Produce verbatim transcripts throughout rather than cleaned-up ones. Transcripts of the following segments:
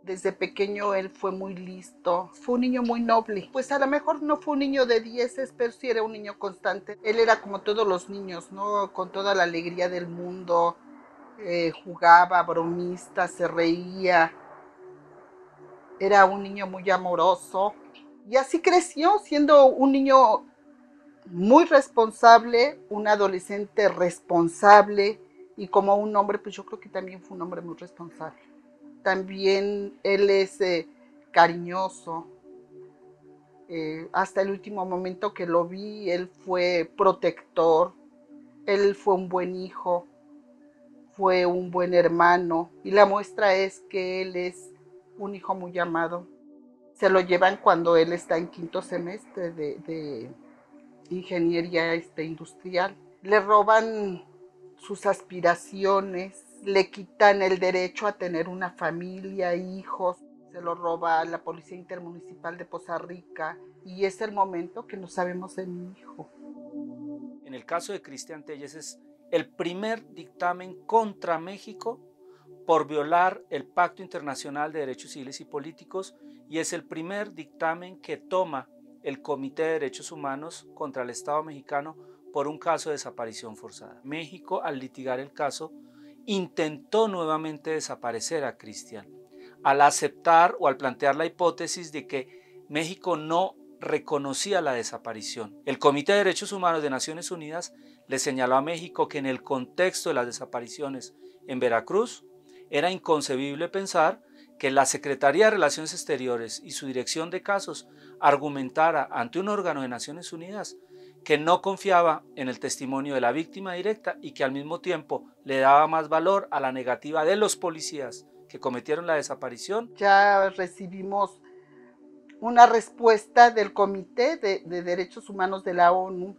Desde pequeño él fue muy listo, fue un niño muy noble. Pues a lo mejor no fue un niño de dieces, pero sí era un niño constante. Él era como todos los niños, ¿no? Con toda la alegría del mundo, eh, jugaba, bromista, se reía. Era un niño muy amoroso. Y así creció, siendo un niño muy responsable, un adolescente responsable, y como un hombre, pues yo creo que también fue un hombre muy responsable. También él es eh, cariñoso. Eh, hasta el último momento que lo vi, él fue protector, él fue un buen hijo, fue un buen hermano. Y la muestra es que él es un hijo muy amado. Se lo llevan cuando él está en quinto semestre de, de ingeniería este, industrial. Le roban sus aspiraciones, le quitan el derecho a tener una familia, hijos, se lo roba la Policía Intermunicipal de Poza Rica y es el momento que no sabemos de mi hijo. En el caso de Cristian Telles es el primer dictamen contra México por violar el Pacto Internacional de Derechos Civiles y Políticos y es el primer dictamen que toma el Comité de Derechos Humanos contra el Estado mexicano por un caso de desaparición forzada. México, al litigar el caso, intentó nuevamente desaparecer a Cristian, al aceptar o al plantear la hipótesis de que México no reconocía la desaparición. El Comité de Derechos Humanos de Naciones Unidas le señaló a México que en el contexto de las desapariciones en Veracruz era inconcebible pensar que la Secretaría de Relaciones Exteriores y su Dirección de Casos argumentara ante un órgano de Naciones Unidas que no confiaba en el testimonio de la víctima directa y que al mismo tiempo le daba más valor a la negativa de los policías que cometieron la desaparición. Ya recibimos una respuesta del Comité de, de Derechos Humanos de la ONU.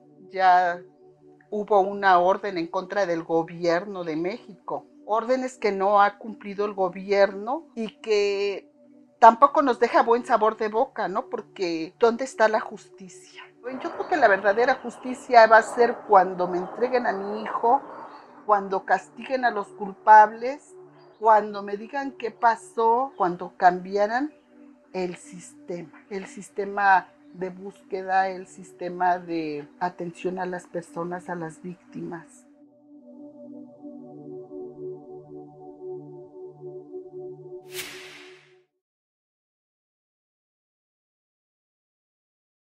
Ya hubo una orden en contra del gobierno de México. Órdenes que no ha cumplido el gobierno y que tampoco nos deja buen sabor de boca, ¿no? Porque ¿dónde está la justicia? Yo creo que la verdadera justicia va a ser cuando me entreguen a mi hijo, cuando castiguen a los culpables, cuando me digan qué pasó, cuando cambiaran el sistema, el sistema de búsqueda, el sistema de atención a las personas, a las víctimas.